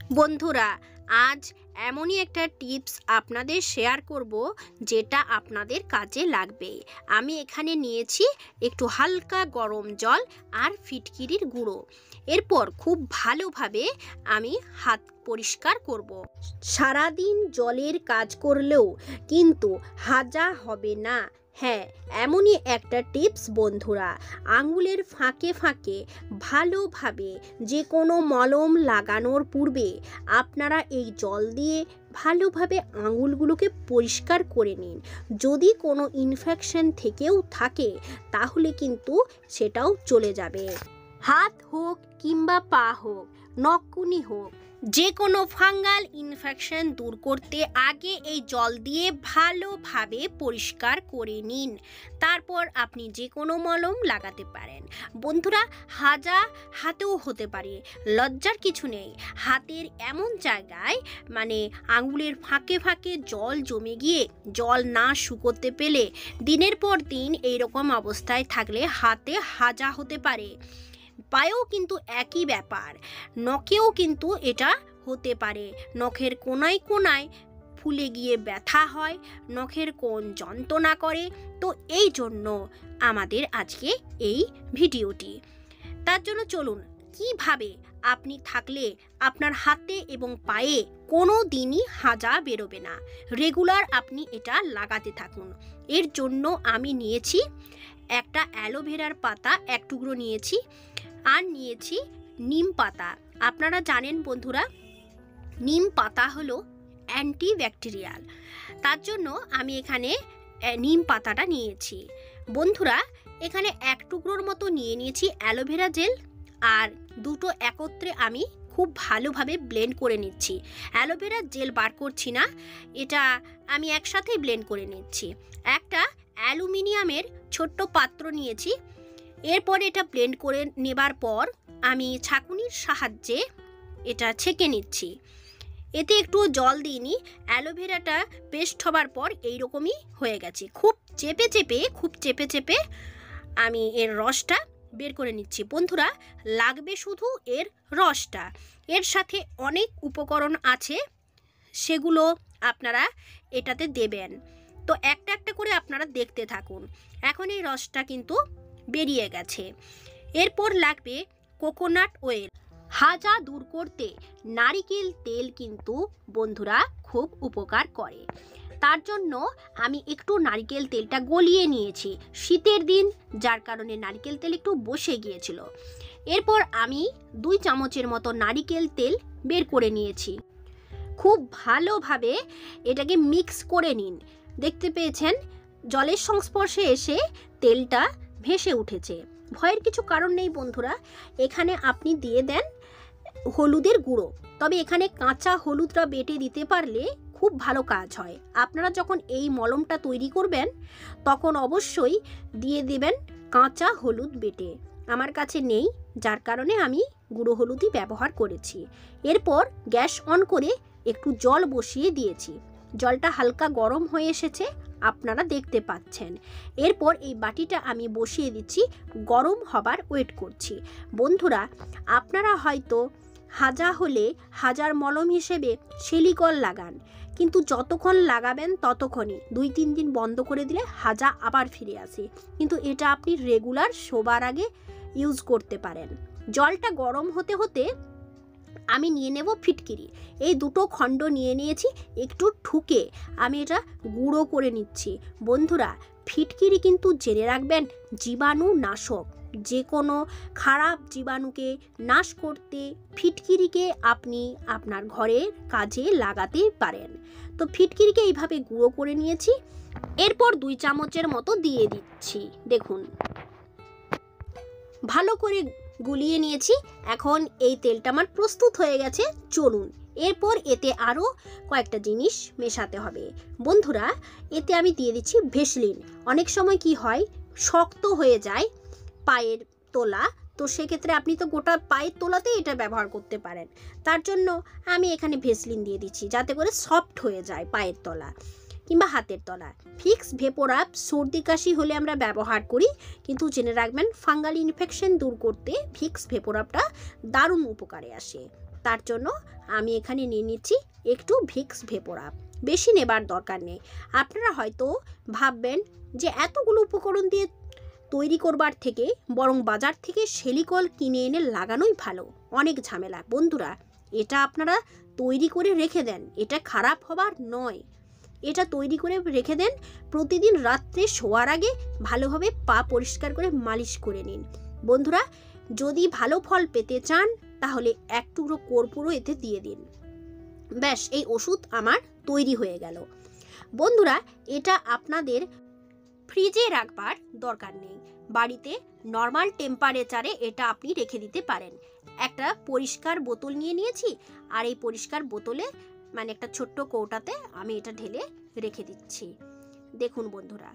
বন্ধুরা, আজ এমনই একটা টিপস আপনাদের শেয়ার করব যেটা আপনাদের কাজে লাগবে। আমি এখানে নিয়েছি একটু হালকা গরম জল আর ফিটকিরির গুঁড়ো। এরপর খুব ভালোভাবে আমি হাত পরিষ্কার করব। সারাদিন জলের কাজ করলেও কিন্তু হাজা হবে না। হ্যাঁ, এমনই একটা টিপস বন্ধুরা। আঙুলের ফাঁকে ফাঁকে ভালোভাবে যে কোনো মলম লাগানোর পূর্বে আপনারা এই জল দিয়ে ভালোভাবে আঙুলগুলোকে পরিষ্কার করে নিন। যদি কোনো ইনফেকশন থেকেও থাকে তাহলে কিন্তু সেটাও চলে যাবে। হাত হোক কিংবা পা হোক, নখকুনি হোক, যে কোনো ফাঙ্গাল ইনফেকশন দূর করতে আগে এই জল দিয়ে ভালোভাবে পরিষ্কার করে নিন। তারপর আপনি যে কোনো মলম লাগাতে পারেন। বন্ধুরা, হাজা হাতেও হতে পারে, লজ্জার কিছু নেই। হাতের এমন জায়গায় আঙুলের ফাঁকে ফাঁকে জল জমে গিয়ে জল না শুকোতে পেলে দিনের পর দিন এইরকম অবস্থায় থাকলে হাতে হাজা হতে পারে। পায়েও কিন্তু একই ব্যাপার, নখেও কিন্তু এটা হতে পারে। নখের কোনায় কোনায় ফুলে গিয়ে ব্যথা হয়, নখের কোণ যন্ত্রণা করে। তো এই জন্য আমাদের আজকে এই ভিডিওটি। তার জন্য চলুন, কিভাবে আপনি থাকলে আপনার হাতে এবং পায়ে কোনো দিনই হাজা বেরোবে না। রেগুলার আপনি এটা লাগাতে থাকুন। এর জন্য আমি নিয়েছি একটা অ্যালোভেরার পাতা, এক টুকরো নিয়েছি, আর নিয়েছি নিম পাতা। আপনারা জানেন বন্ধুরা, নিম পাতা হলো অ্যান্টিব্যাকটেরিয়াল। তার জন্য আমি এখানে নিম পাতাটা নিয়েছি। বন্ধুরা, এখানে এক টুকরোর মতো নিয়ে নিয়েছি অ্যালোভেরা জেল, আর দুটো একত্রে আমি খুব ভালোভাবে ব্লেন্ড করে নিচ্ছি। অ্যালোভেরা জেল বার করছি না, এটা আমি একসাথেই ব্লেন্ড করে নিচ্ছি। একটা অ্যালুমিনিয়ামের ছোট্ট পাত্র নিয়েছি। এরপর এটা ব্লেন্ড করে নেবার পর আমি ছাঁকুনির সাহায্যে এটা ছেঁকে নিচ্ছি। এতে একটু জল দিইনি। অ্যালোভেরাটা পেস্ট হবার পর এইরকমই হয়ে গেছে। খুব চেপে চেপে আমি এর রসটা বের করে নিচ্ছি। বন্ধুরা, লাগবে শুধু এর রসটা। এর সাথে অনেক উপকরণ আছে, সেগুলো আপনারা এটাতে দেবেন। তো একটা একটা করে আপনারা দেখতে থাকুন। এখন এই রসটা কিন্তু বেরিয়ে গেছে। এরপর লাগবে কোকোনাট অয়েল। হাজা দূর করতে নারিকেল তেল কিন্তু বন্ধুরা খুব উপকার করে। তার জন্য আমি একটু নারিকেল তেলটা গলিয়ে নিয়েছি। শীতের দিন, যার কারণে নারিকেল তেল একটু বসে গিয়েছিল। এরপর আমি 2 চামচের মতো নারিকেল তেল বের করে নিয়েছি। খুব ভালোভাবে এটাকে মিক্স করে নিন। দেখতে পেয়েছেন, জলের সংস্পর্শে এসে তেলটা ভেসে উঠেছে। ভয়ের কিছু কারণ নেই বন্ধুরা। এখানে আপনি দিয়ে দেন হলুদের গুঁড়ো। তবে এখানে কাঁচা হলুদটা বেটে দিতে পারলে খুব ভালো কাজ হয়। আপনারা যখন এই মলমটা তৈরি করবেন তখন অবশ্যই দিয়ে দেবেন কাঁচা হলুদ বেটে। আমার কাছে নেই, যার কারণে আমি গুঁড়ো হলুদই ব্যবহার করেছি। এরপর গ্যাস অন করে একটু জল বসিয়ে দিয়েছি। জলটা হালকা গরম হয়ে এসেছে, আপনারা দেখতে পাচ্ছেন। এরপর এই বাটিটা আমি বসিয়ে দিচ্ছি, গরম হবার ওয়েট করছি। বন্ধুরা, আপনারা হয়তো হাজা হলে হাজার মলম হিসেবে সিলিকন লাগান, কিন্তু যতক্ষণ লাগাবেন ততক্ষণই। 2-3 দিন বন্ধ করে দিলে হাজা আবার ফিরে আসে। কিন্তু এটা আপনি রেগুলার শোবার আগে ইউজ করতে পারেন। জলটা গরম হতে হতে আমি নিয়ে নেব ফিটকিরি। এই দুটো খণ্ড নিয়ে নিয়েছি, একটু ঠুকে আমি এটা গুঁড়ো করে নিচ্ছি। বন্ধুরা, ফিটকিরি কিন্তু জেনে রাখবেন জীবাণু নাশক। যে কোনো খারাপ জীবাণুকে নাশ করতে ফিটকিরিকে আপনি আপনার ঘরের কাজে লাগাতে পারেন। তো ফিটকিরিকে এইভাবে গুঁড়ো করে নিয়েছি। এরপর 2 চামচের মতো দিয়ে দিচ্ছি। দেখুন, ভালো করে গুলিয়ে নিয়েছি। এখন এই তেলটা আমার প্রস্তুত হয়ে গেছে। চলুন, এরপর এতে আরও কয়েকটা জিনিস মেশাতে হবে। বন্ধুরা, এতে আমি দিয়ে দিচ্ছি ভেসলিন। অনেক সময় কি হয়, শক্ত হয়ে যায় পায়ের তোলা, তো সেক্ষেত্রে আপনি তো গোটা পায়ের তোলাতেই এটা ব্যবহার করতে পারেন। তার জন্য আমি এখানে ভেসলিন দিয়ে দিচ্ছি, যাতে করে সফট হয়ে যায় পায়ের তলা কিংবা হাতের তলা। ভিক্স ভেপোরাব সর্দি কাশি হলে আমরা ব্যবহার করি, কিন্তু জেনে রাখবেন ফাঙ্গাল ইনফেকশন দূর করতে ভিক্স ভেপোরাবটা দারুণ উপকারে আসে। তার জন্য আমি এখানে নিয়ে নিচ্ছি একটু ভিক্স ভেপোরাব। বেশি নেবার দরকার নেই। আপনারা হয়তো ভাববেন যে এতগুলো উপকরণ দিয়ে তৈরি করবার থেকে বরং বাজার থেকে সেলিকল কিনে এনে লাগানোই ভালো, অনেক ঝামেলা। বন্ধুরা, এটা আপনারা তৈরি করে রেখে দেন, এটা খারাপ হবার নয়। এটা তৈরি করে রেখে দেন, প্রতিদিন রাত্রে শোয়ার আগে ভালোভাবে পা পরিষ্কার করে মালিশ করে নিন। বন্ধুরা, যদি ভালো ফল পেতে চান তাহলে এক টুকরো কর্পূরও এতে দিয়ে দিন। ব্যাস, এই ওষুধ আমার তৈরি হয়ে গেল। বন্ধুরা, এটা আপনাদের ফ্রিজে রাখবার দরকার নেই, বাড়িতে নর্মাল টেম্পারেচারে এটা আপনি রেখে দিতে পারেন। একটা পরিষ্কার বোতল নিয়ে নিয়েছি, আর এই পরিষ্কার বোতলে মানে একটা ছোট্ট কৌটাতে আমি এটা ঢেলে রেখে দিচ্ছি। দেখুন বন্ধুরা,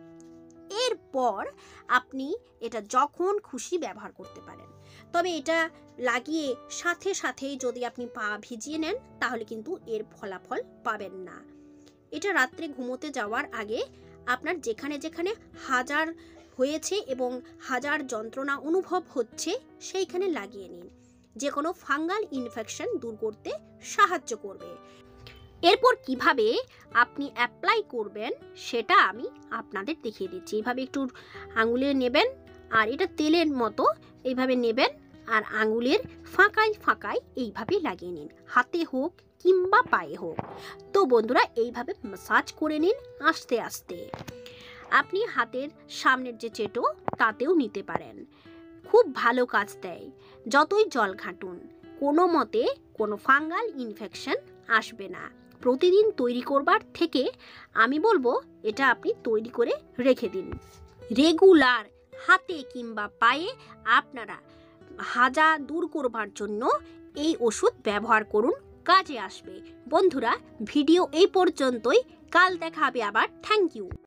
এরপর আপনি এটা যখন খুশি ব্যবহার করতে পারেন। তবে এটা লাগিয়ে সাথে সাথেই যদি আপনি পা ভিজিয়ে নেন তাহলে কিন্তু এর ফলাফল পাবেন না। এটা রাত্রে ঘুমোতে যাওয়ার আগে আপনার যেখানে যেখানে হাজার হয়েছে এবং হাজার যন্ত্রণা অনুভব হচ্ছে সেইখানে লাগিয়ে নিন। যে কোনো ফাঙ্গাল ইনফেকশন দূর করতে সাহায্য করবে। এরপর কিভাবে আপনি অ্যাপ্লাই করবেন সেটা আমি আপনাদের দেখিয়ে দিচ্ছি। এইভাবে একটু আঙুলে নেবেন, আর এটা তেলের মতো এইভাবে নেবেন, আর আঙুলের ফাঁকায় ফাঁকায় এইভাবে লাগিয়ে নিন, হাতে হোক কিংবা পায়ে হোক। তো বন্ধুরা, এইভাবে ম্যাসাজ করে নিন আস্তে আস্তে। আপনি হাতের সামনের যে চেটো তাতেও নিতে পারেন, খুব ভালো কাজ দেয়। যতই জল ঘাঁটুন কোনো মতে কোনো ফাঙ্গাল ইনফেকশন আসবে না। প্রতিদিন তৈরি করবার থেকে আমি বলবো এটা আপনি তৈরি করে রেখে দিন। রেগুলার হাতে কিংবা পায়ে আপনারা হাজা দূর করবার জন্য এই ওষুধ ব্যবহার করুন, কাজে আসবে। বন্ধুরা, ভিডিও এই পর্যন্তই, কাল দেখা হবে আবার। Thank you.